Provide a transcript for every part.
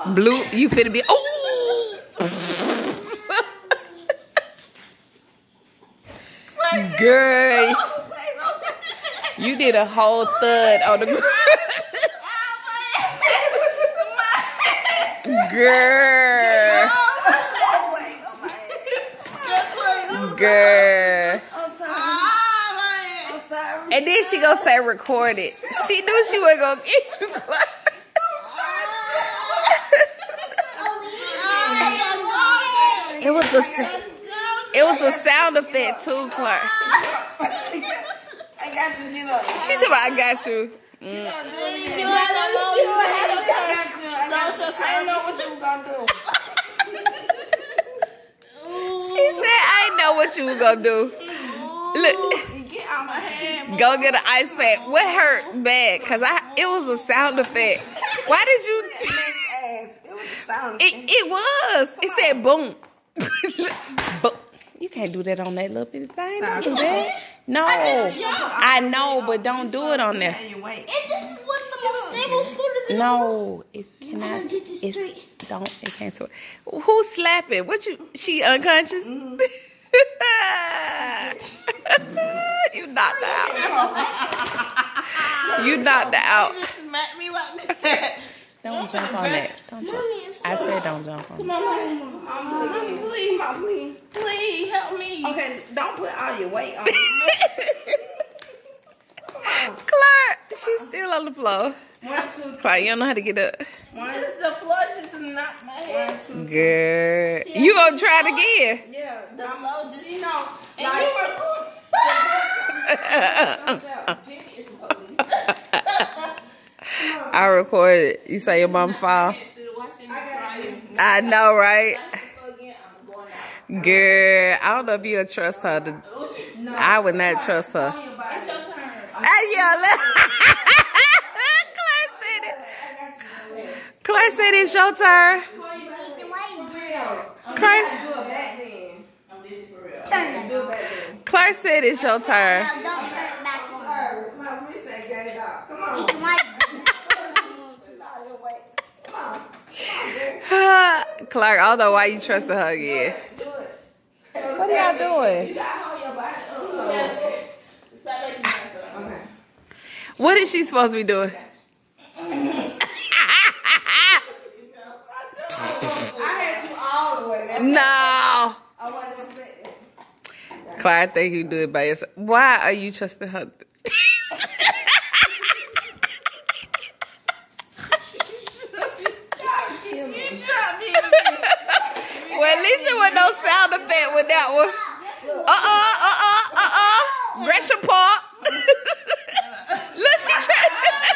Blue, you finna be. Oh! Girl, you did a whole thud on the ground. Girl. Girl. And then she gonna say record it. She knew she wasn't gonna get you, Clark. It was a sound effect too, Clark. I got you, get up. She said, "I got you." I know what you were gonna do. She said, "I ain't know what you were gonna do." Look, Get out my hand. go get an ice pack. What hurt bad? Cause it was a sound effect. Why did you? It was a sound effect. It was. It said boom. But you can't do that on that little bitty thing. Don't do that. No, I know, but don't do it on there. This is one of the most stable scooters in the world. No, it cannot. I gotta get this straight. It can't. Who's slapping? What you? She unconscious? Mm-hmm. You knocked her out. You knocked her out. You just smacked me like that. Don't jump on that. Don't jump. I said don't jump on it. Come on, please. Come on, please. Please help me. Okay, don't put all your weight on me. Clark, she's still on the floor. 1, 2, Clark, you don't know how to get up. 1. The floor just knocked my head. 1, 2. Girl, you gonna try it again? Yeah, the floor just, you know. And Like- you were Jimmy is the police. I recorded. You say your mom fall? I know, right? Girl, I don't know if you'll trust her. I would not trust her. It's your turn. I yell. Claire said it's your turn. Claire, Do it back then. I'm busy for real. Do it back then. Claire said it's your turn. Now, don't put it back on. My wrist ain't gave out. Come on. It's like Clark, I don't know why you trusted her again. Do it. What are y'all doing? You gotta hold your body up. Stop making noise. Okay. What is she supposed to be doing? I had you all the way. No. I wasn't expecting. Clark, I think you do it by yourself. Why are you trusting her? Well, at least there was no sound effect with that one. Gresham Park. Look, she tried.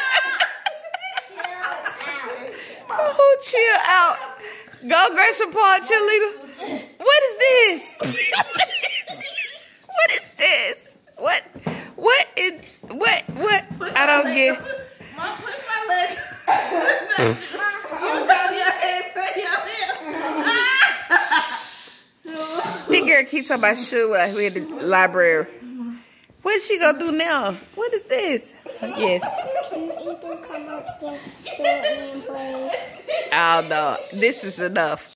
Oh, chill out. Go Gresham Park, cheerleader. What is this? What is this? What I don't get. Mom, push my leg. You got your head, say your head. This girl keeps talking about shoe like we at the library. What is she gonna do now? What is this? Yes. Can Ethan come upstairs, sit and play? Oh no, this is enough.